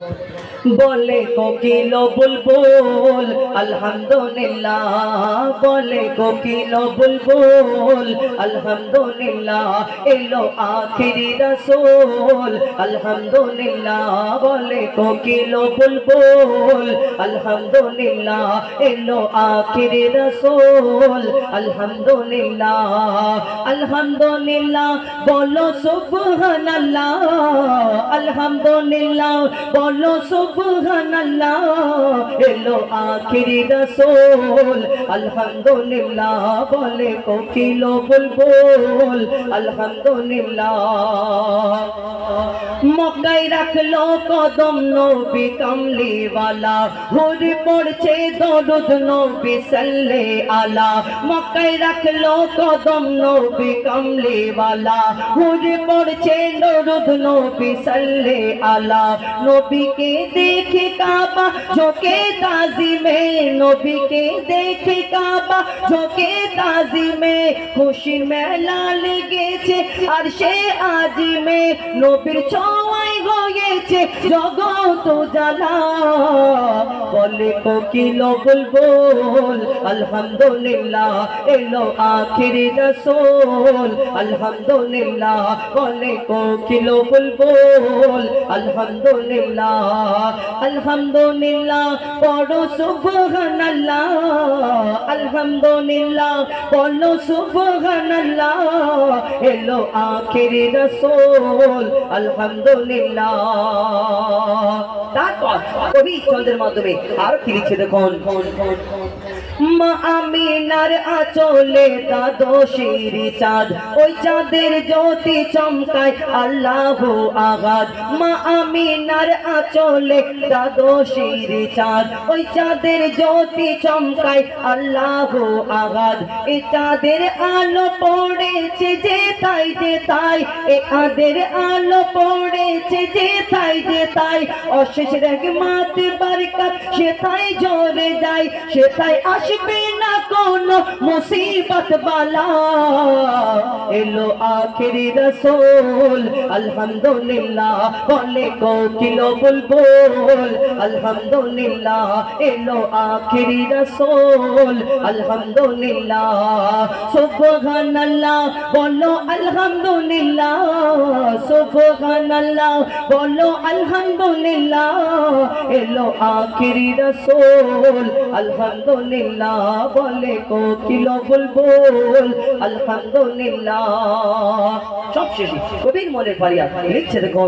बोले कोकिलो बुलबुल अल्हम्दुलिल्लाह, बोले कोकिलो बुलबुल अल्हम्दुलिल्लाह, एलो आखिरी रसूल अल्हम्दुलिल्लाह। बोले कोकिलो बुलबुल अल्हम्दुलिल्लाह, एलो आखिरी रसूल अल्हम्दुलिल्लाह। अल्हम्दुलिल्लाह बोलो सुबहानल्लाह, अल्हम्दुलिल्लाह बोलो सुबहानल्लाह, एलो आखिरी रसूल अल्हम्दुलिल्लाह। बोले कोकिलो बुलबुल अल्हम्दुलिल्लाह। मक्काय रखलो कदम नबी कमली वाला, हुर पड़छे दरुद नबी सल्ले आला। मक्काय रखलो कदम नबी कमली वाला, हुर पड़छे दरुद नबी सल्ले आला। नबी के देखे काबा झोंके ताजी में, नबी के देखे काबा झोंके ताजी में, खुशी मेला लेगेছে আরশে আজি में, নবীর ছোঁয়ায় হয়েছে জগৎ জ্বালা। বলে কোকিলো বুলবুল আলহামদুলিল্লাহ, এলো আখিরি রাসূল আলহামদুলিল্লাহ। বলে কোকিলো বুলবুল আলহামদুলিল্লাহ, আলহামদুলিল্লাহ পড়ো সুবহানাল্লাহ, আলহামদুলিল্লাহ বলো সুবহানাল্লাহ, এলো আখিরি রাসূল আলহামদুলিল্লাহ। তারপর কবি ছন্দের মাধ্যমে আর কি লিখছে দেখুন। মা আমিনার আঁচলে দ্বাদশীর চাঁদ, ওই চাঁদের জ্যোতি চমকায় আল্লাহু আগাদ। মা আমিনার আঁচলে দ্বাদশীর চাঁদ, ওই চাঁদের জ্যোতি চমকায় আল্লাহু আগাদ। এই চাঁদের আলো পড়েছে যেথায় যেথায়, এ চাঁদের আলো পড়েছে যেথায় যেথায়, অশেষ রহমত বরকত সেথায় ঝরে যায়, সেথায় আসবে না কোনো মুসিবত বালা। এলো আখিরি রাসূল আলহামদুলিল্লাহ, বলে কোকিলো বুলবুল আলহামদুলিল্লাহ, এলো আখিরি রাসূল আলহামদুলিল্লাহ। সুবহানাল্লাহ বলো আলহামদুলিল্লাহ, সুবহানাল্লাহ বলো আলহামদুলিল্লাহ, এলো আখিরি রাসূল আলহামদুলিল্লাহ। বলে কোকিলো বুলবুল আলহামদুলিল্লাহ। সব শেষে কবির মনে ফারিয়া লিখছে দেখুন।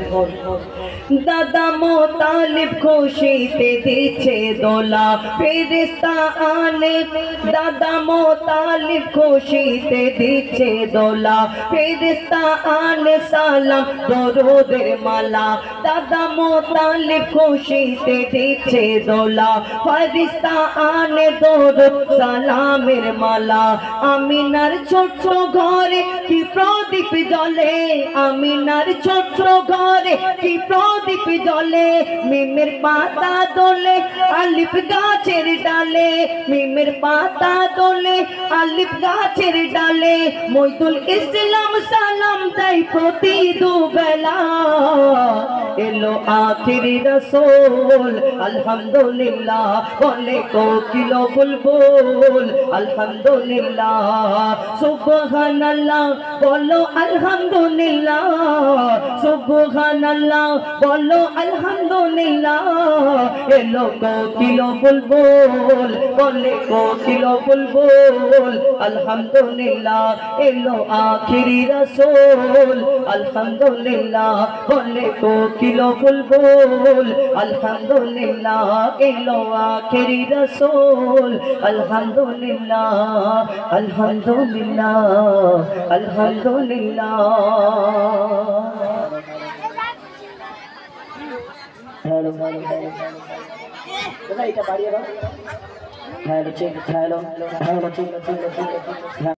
দাদা মোতালিব খুশিতে দিচ্ছে দোলা, ফেরেশতা আনে দাদা মোতালিব খুশিতে দিচ্ছে দোলা, ফেরেশতা আনে সালাম দরুদের মালা। দাদা মোতালিব খুশিতে দিচ্ছে দোলা, ফেরেশতা আনে দরুদ সালামের মালা। আমিনার ছোট্ট ঘরে কি প্রদীপ জ্বলে, আমিনার ছোট্ট ঘরে কি প্রদীপ জ্বলে, মিমের পাতা দোলে আলিফ গাছের ডালে, মিমের পাতা দোলে আলিফ গাছের ডালে। মইদুল ইসলাম সালাম দেয় প্রতি দুবেলা, এলো আখিরি রাসূল আলহামদুলিল্লাহ। বলে কোকিলো বুলবুল আলহামদুলিল্লাহ। সুবহানাল্লাহ বলো আলহামদুলিল্লাহ, সুবহানাল্লাহ বলো আলহামদুলিল্লাহ, এলো কোকিলো বুলবুল, বলে কোকিলো বুলবুল আলহামদুলিল্লাহ, এলো আখিরি রাসূল আলহামদুলিল্লাহ। বলে কোকিলো বুলবুল আলহামদুলিল্লাহ, এলো আখিরি রাসূল আলহামদুলিল্লাহ, আলহামদুলিল্লাহ, আলহামদুলিল্লাহ। হ্যালো হ্যালো হ্যালো দাদা এটা বাড়িয়ে দাও। হ্যালো ঠিক হ্যালো হ্যালো ঠিক ঠিক ঠিক।